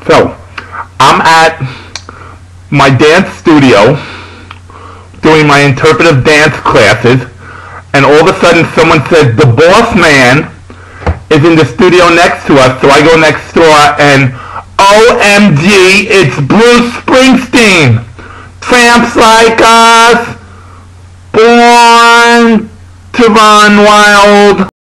So, I'm at my dance studio doing my interpretive dance classes, and all of a sudden someone says, the boss man is in the studio next to us, so I go next door and OMG, it's Bruce Springsteen! Tramps like us, born to run wild.